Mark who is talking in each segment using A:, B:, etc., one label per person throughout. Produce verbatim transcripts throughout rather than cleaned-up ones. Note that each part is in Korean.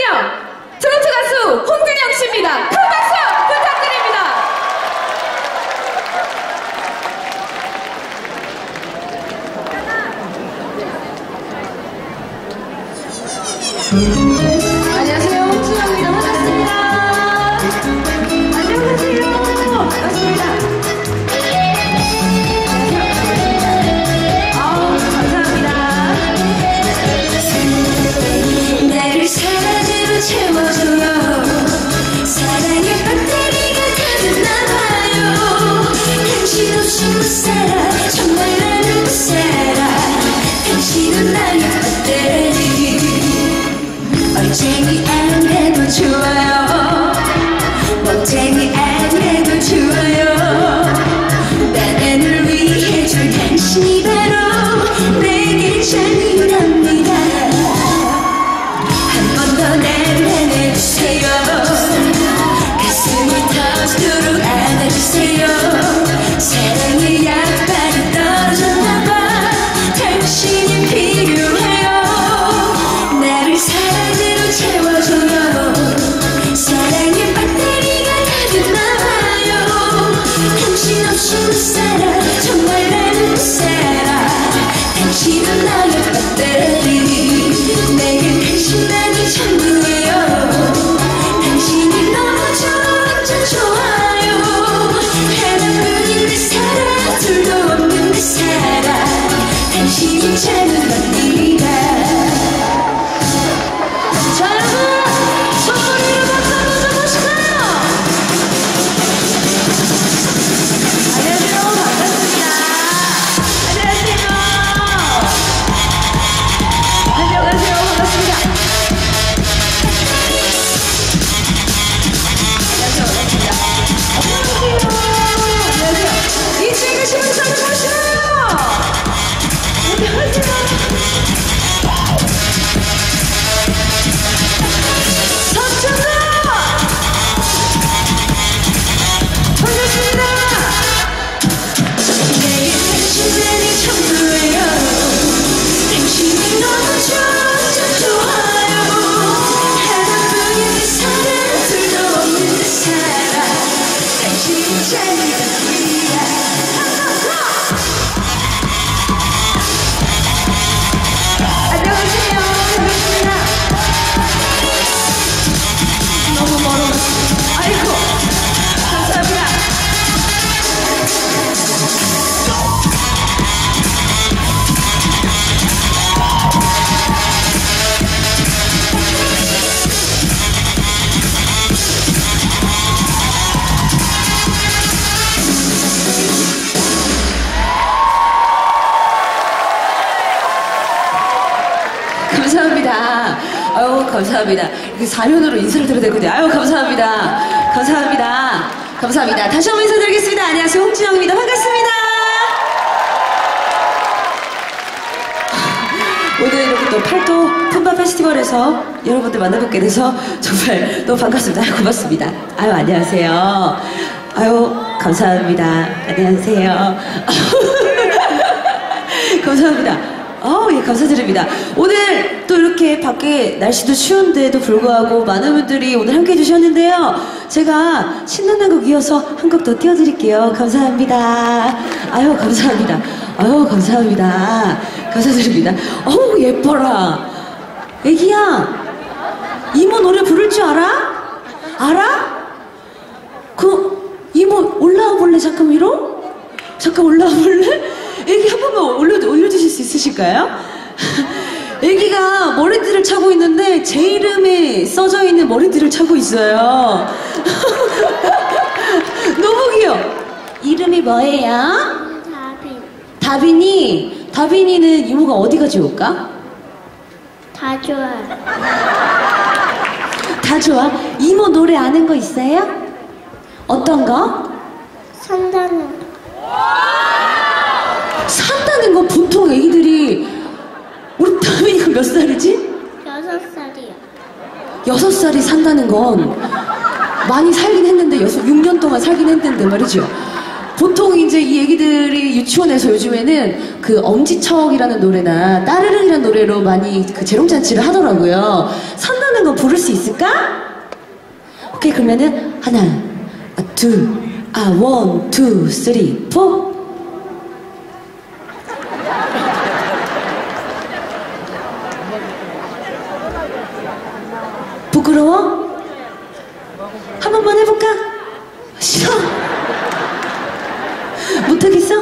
A: 안녕! 트로트 가수 홍근영 씨입니다. 큰 박수 부탁드립니다. 안녕하세요, 홍근영입니다. 반갑습니다. 안녕하세요. 반갑습니다. 아우, 감사합니다.
B: 나를 사랑으로 채워줘요. 사랑의 배터리가 가득나봐요. 당신 없이 못 살아. 정말 나는 못 살아. 당신은 나의 배터리. 얼쟁이 안 해도 좋아요. 멋쟁이 안 해도 좋아요. 나를 위해 준 당신이 바로 내게 전이랍니다. 한 번 더 나를 안아주세요. 가슴이 터지도록 안아주세요. 사랑의 약발이 떨어졌나봐. 당신이 필요해요. 나를 사랑으로 채워줘요. 사랑의 배터리가 가득나봐요. 당신 없이 못 살아. 정말 나는 못 살아. 당신은 나의 배터리. 내겐 당신만이 전부예요. 당신이 너무 좋아. 완전 좋아요. 하나뿐인 내 사랑. 둘도 없는 내 사랑. 당신이 잘못 갑니다.
A: 자, 여러분! 손소리로 박수 한번 쳐보실까요? 안녕하세요. 반갑습니다. 안녕하세요. 안녕하세요. 반갑습니다. 안녕하세요. 반갑습니다. 안녕하세요. 안녕하세요. 이쪽에 계신 분들 한번 보시나요? 안녕하세요. 삼촌아! 반갑습니다.
B: 내겐 당신만이 전부예요. 당신이 너무 좋아. 완전 좋아요. 하나뿐인 내 사랑. 둘도 없는 내 사랑. 당신이 잘못합니다.
A: 안녕하세요. 반갑습니다. 너무 멀어갔어. 아이고. 감사합니다. 감사합니다. 아유, 감사합니다. 이렇게 사면으로 인사를 드려야 되거든요. 아유, 감사합니다. 감사합니다. 감사합니다. 다시 한번 인사드리겠습니다. 안녕하세요. 홍진영입니다. 반갑습니다. 오늘 이렇게 또 팔도 품바 페스티벌에서 여러분들 만나뵙게 돼서 정말 너무 반갑습니다. 아유, 고맙습니다. 아유, 안녕하세요. 아유, 감사합니다. 안녕하세요. 감사합니다. 어, 예, 감사드립니다. 오늘 또 이렇게 밖에 날씨도 추운데도 불구하고 많은 분들이 오늘 함께 해주셨는데요. 제가 신나는 곡 이어서 한 곡 더 띄워드릴게요. 감사합니다. 아유, 감사합니다. 아유, 감사합니다. 감사드립니다. 어우, 예뻐라. 애기야, 이모 노래 부를 줄 알아? 알아? 그, 이모 올라와 볼래? 잠깐 위로? 잠깐 올라와 볼래? 애기 한 번만 올려, 올려주실 수 있으실까요? 애기가 머리띠를 차고 있는데 제 이름이 써져 있는 머리띠를 차고 있어요. 너무 귀여워. 이름이 뭐예요?
B: 다빈.
A: 다빈이. 다빈이는 이모가 어디가 좋을까?
B: 다 좋아요.
A: 다 좋아? 이모 노래 아는 거 있어요? 어떤 거?
B: 산다는
A: 산다는 거 보통 애기들이 우리 다빈이가 몇 살이지?
B: 여섯 살이요.
A: 여섯 살이 산다는 건 많이 살긴 했는데 여섯, 육 년 동안 살긴 했는데 말이죠. 보통 이제 이 애기들이 유치원에서 요즘에는 그 엄지척이라는 노래나 따르릉이라는 노래로 많이 그 재롱잔치를 하더라고요. 산다는 거 부를 수 있을까? 오케이, 그러면은 하나, 아, 둘, 아, 원, 투, 쓰리, 포. 부끄러워? 한 번만 해볼까? 싫어? 못하겠어?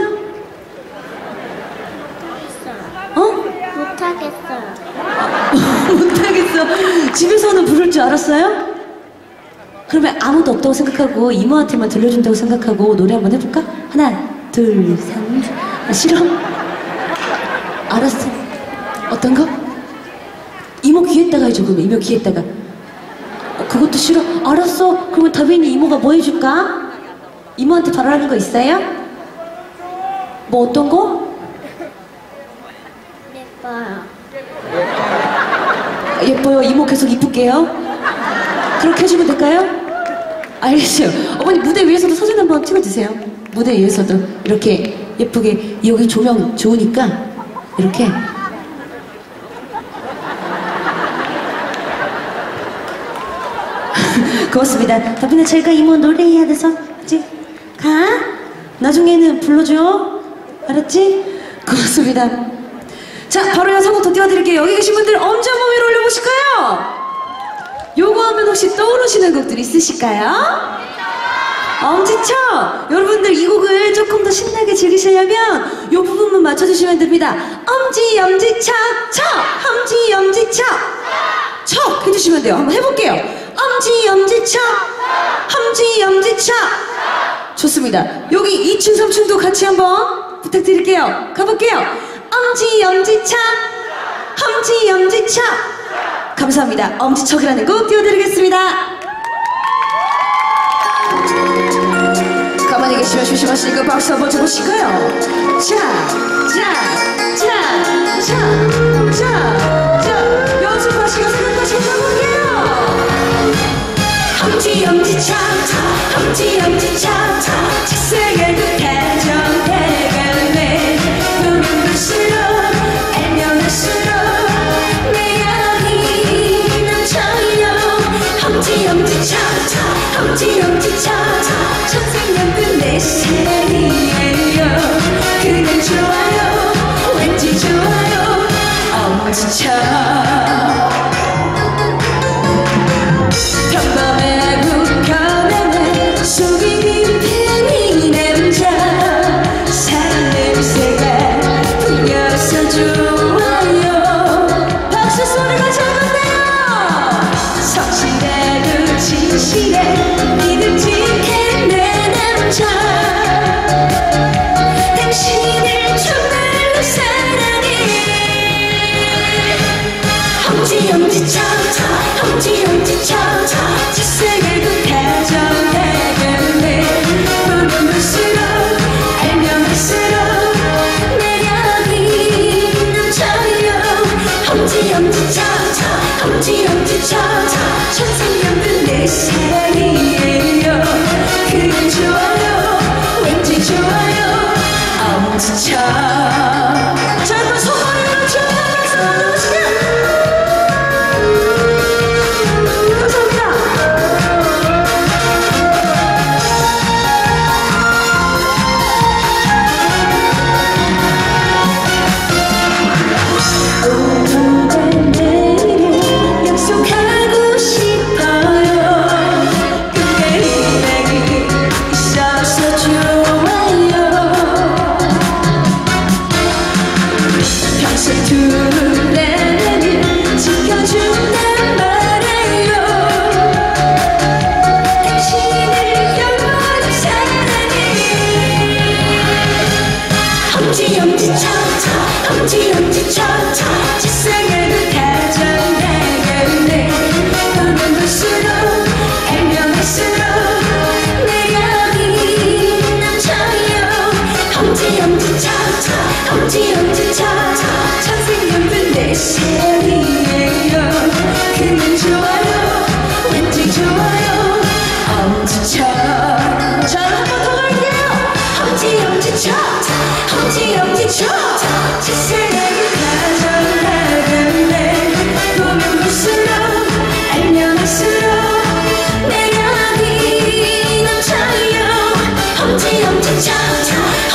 A: 어?
B: 못하겠어요.
A: 못하겠어. 집에서는 부를 줄 알았어요? 그러면 아무도 없다고 생각하고 이모한테만 들려준다고 생각하고 노래 한번 해볼까? 하나, 둘, 셋. 아, 싫어? 알았어. 어떤 거? 이모 귀에다가 해줘. 그러면 이모 귀에다가. 어, 그것도 싫어? 알았어. 그러면 다빈이 이모가 뭐 해줄까? 이모한테 바라는 거 있어요? 뭐 어떤 거?
B: 예뻐요.
A: 예뻐요. 이모 계속 이쁠게요. 그렇게 해주면 될까요? 알겠어요. 어머니 무대 위에서도 사진 한번 찍어주세요. 무대 위에서도 이렇게 예쁘게. 여기 조명 좋으니까 이렇게. 고맙습니다. 다빈아 잘가. 이모 노래해야 돼서 이제 가. 나중에는 불러줘. 알았지? 고맙습니다. 자, 바로 여섯 곡 더 띄워드릴게요. 여기 계신 분들 엄지 한번 위로 올려보실까요? 요거 하면 혹시 떠오르시는 곡들 있으실까요? 엄지쳐! 여러분들 이 곡을 조금 더 신나게 즐기시려면 요 부분만 맞춰주시면 됩니다. 엄지, 엄지쳐, 쳐! 엄지, 엄지쳐! 쳐! 해주시면 돼요. 한번 해볼게요. 엄지, 엄지쳐! 엄지, 엄지쳐! 좋습니다. 여기 이 층, 삼 층도 같이 한번 부탁드릴게요. 가볼게요. 엄지, 엄지쳐! 엄지, 엄지쳐! 감사합니다. 엄지척이라는 곡 띄워드리겠습니다. 가만히 계시면 조심하시니까 박수 한번 쳐보실까요? 자, 자, 자, 자, 자, 자, 연습하시고 생각하시고 가볼게요. 엄지, 엄지척, 엄지, 엄지척, 책상을 다정해갈래. 보면 볼수록 알면 할수록 엄지, 엄지쳐, 엄지, 엄지쳐, 천생연분 내 사랑이에요. 그냥 좋아요, 왠지 좋아요. 엄지쳐. 평범하고 편안한 속이 깊은 남자. 사랑 냄새가 풍겨서 좋아요. 박수 소리가 적은데요. 성실하고 진실한 믿음직한 내 남자. 당신을 정말로 사랑해. 엄지, 엄지쳐, 엄지, 엄지쳐, 책상을 다정해갈래. 보면 볼수록 알면 할수록 매력이 넘쳐요. 엄지, 엄지쳐, 엄지, 엄지쳐, 천생연분 내 사랑이에요. 그냥 좋아요, 왠지 좋아요. 엄지쳐. 자, 한번 소원을 넣죠. 소원을 넣으시면 감사합니다. 오늘 내일을 약속하고 싶어.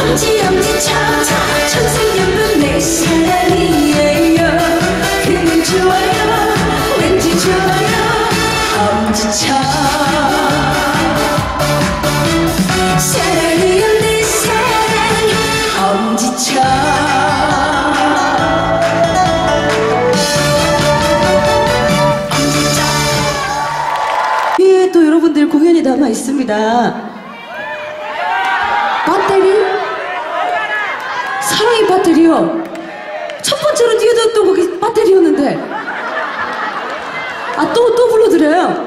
B: 엄지 엄지척척 천생연분 내 사랑이에요. 그냥 좋아요 왠지 좋아요 엄지척 사랑이요 내 사랑 엄지척
A: 위에 또 여러분들 공연이 남아 있습니다. 배터리? 사랑의 배터리요. 첫 번째로 뛰어들었던 곡이 배터리였는데. 아, 또, 또 불러드려요.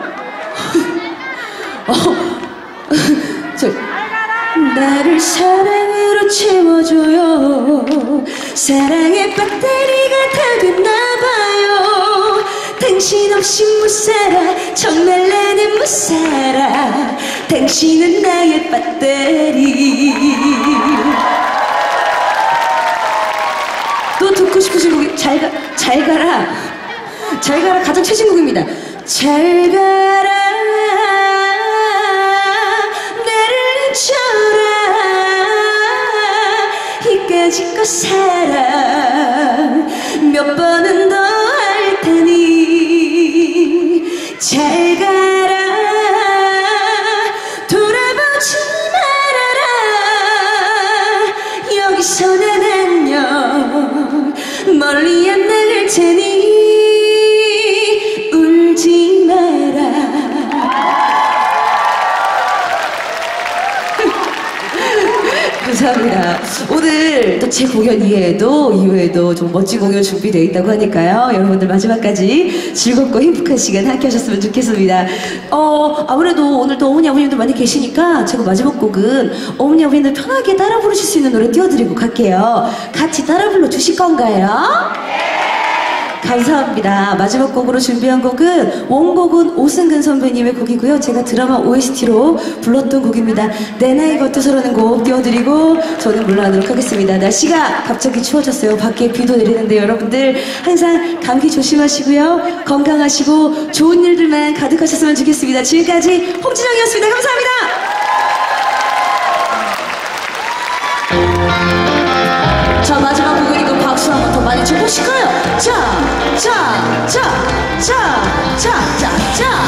A: 어, 저, 나를 사랑으로 채워줘요. 사랑의 배터리가 다 됐나봐요. 당신 없이 못 살아 정말 나는 못 살아. 당신은 나의 배터리. 또 듣고 싶으신 곡이 잘, 가, 잘 가라. 잘 가라 가장 최신곡입니다. 잘 가라 나를 잊혀라 이까짓 사랑 몇 번은 더 할 테니 잘 가라 돌아보지 말아라 여기서 난 안녕 멀리 안 나갈 테니 울지 마라. 감사합니다. 오늘 또 제 공연 이외에도 이후에도 좀 멋진 공연 준비되어 있다고 하니까요. 여러분들 마지막까지 즐겁고 행복한 시간 함께 하셨으면 좋겠습니다. 어, 아무래도 오늘 또 어머니 아버님들 많이 계시니까 제가 마지막 곡은 어머니 아버님들 편하게 따라 부르실 수 있는 노래 띄워드리고 갈게요. 같이 따라 불러 주실 건가요? 감사합니다. 마지막 곡으로 준비한 곡은 원곡은 오승근 선배님의 곡이고요. 제가 드라마 오에스티로 불렀던 곡입니다. 내 나이 겉에서라는 곡 띄워드리고 저는 물러나도록 하겠습니다. 날씨가 갑자기 추워졌어요. 밖에 비도 내리는데 여러분들 항상 감기 조심하시고요. 건강하시고 좋은 일들만 가득하셨으면 좋겠습니다. 지금까지 홍진영이었습니다. 감사합니다. 자, 마지막 곡이니까 박수 한번 더 많이 쳐보실까요? 자, 자, 자, 자, 자, 자, 자.